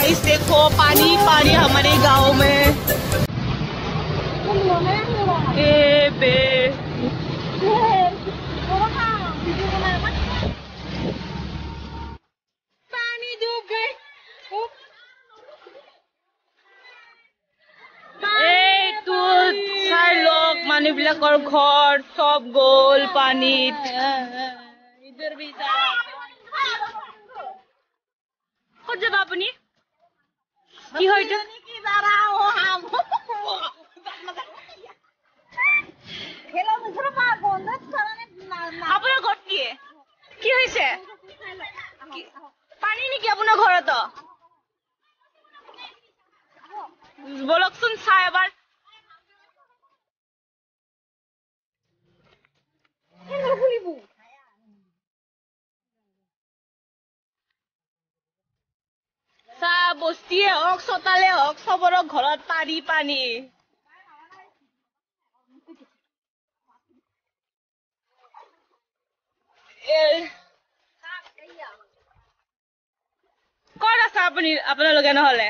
guys देखो पानी पानी हमारे गांव में ए बे पानी डूब गए चार लोग मानुह बिलाकर घर सब गल पानीत इधर भी कत जाबा आपुनी কি হইছে কি দাঁড়াও হাম খেলা মুছরা পা বন্ধ ছাড়ানে আপনার ঘর কি হইছে পানি নেকি আপনার ঘরত বলকছুন চা এবার বস্তিয়ে হক চতালে হক সবর ঘৰত পাৰি পানী ক'ত আছে আপুনি আপোনালোকে নহলে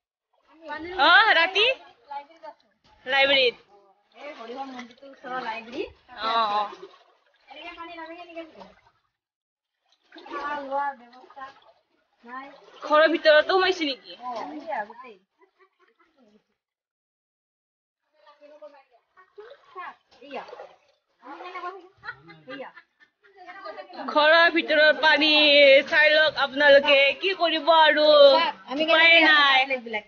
ৰাতি লাইব্ৰেৰীত হৰিহৰ মন্দিৰটোৰ ওচৰৰ লাইব্ৰেৰী ঘৰৰ ভিতৰতো সোমাইছে নেকি ঘৰৰ ভিতৰত পানী চাই লওক আপোনালোকে কি কৰিব আৰু উপায় নাই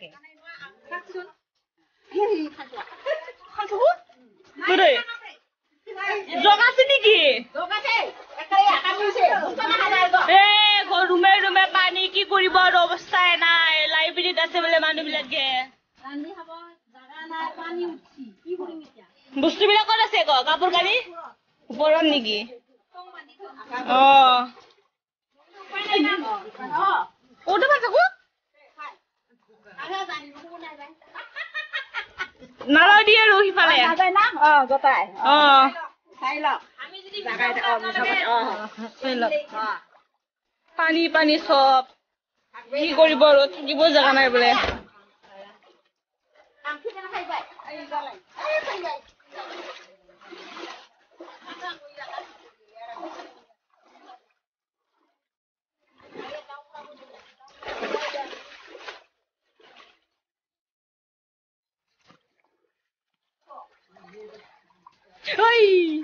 জগ আছে নেকি ৰুমে ৰুমে পানী কি কৰিব আৰু অৱস্থাই নাই লাইব্ৰেৰীত আছে বোলে মানুহ বিলাকে বস্তুবিলাক ক'ত আছে কাপোৰ কানি ওপৰত নেকি নালাও দিয়ে আৰু সিফালে পানী পানী সব কি কৰিব আৰু থাকিব জাগা নাই বোলে ঐ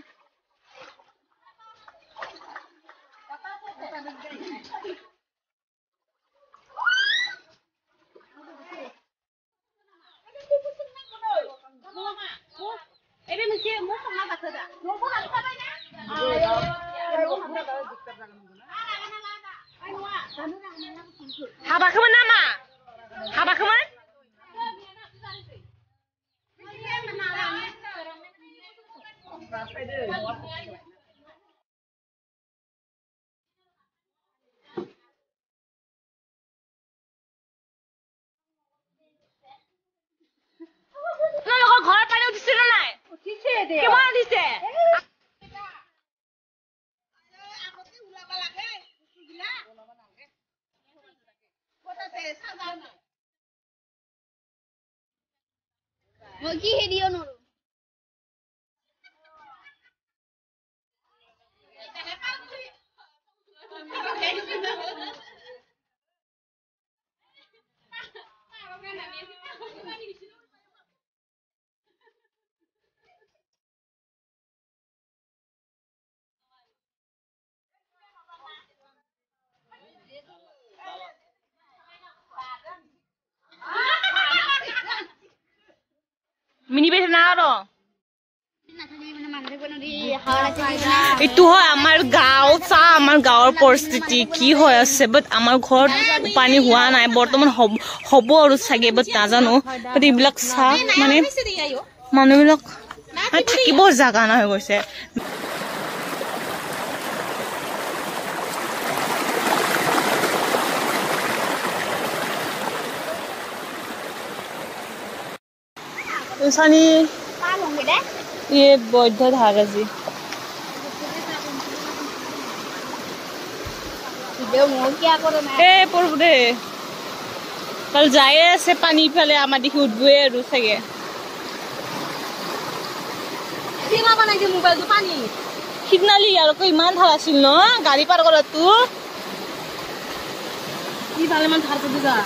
हाबाखौमोन नामा हाबाखौमोन ঘৰত পানী উঠিছে নে নাই কিমান উঠিছে মই কি হেৰিও নৰো মিনি বেশ না আরো এইটো হয় আমাৰ গাঁও চা আমাৰ গাঁৱৰ পৰিস্থিতি কি হৈ আছে বাট আমাৰ ঘৰত পানী হোৱা নাই বৰ্তমান হ'ব আৰু চাগে বাট নাজানো বাট এইবিলাক চা মানে মানুহবিলাক থাকিব জাগা না হৈ গৈছে सानी ये बौद्ध धाराजी ए पड़ब दे কাল যায়ে আছে পানী ইফালে আমাৰ দেখি উঠবয়ে আৰু চাগে সিদিনালি আৰু ইমান ধাৰ আছিল ন গাড়ী পাৰ কৰাটো ইমান ধাৰ কৰি যা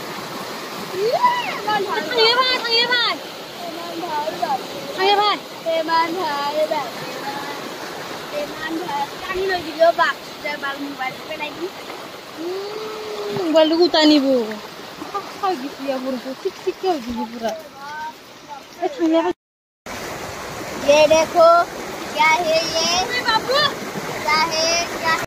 মোবাইলটো উটানিব ये देखो क्या है ये बाबू क्या है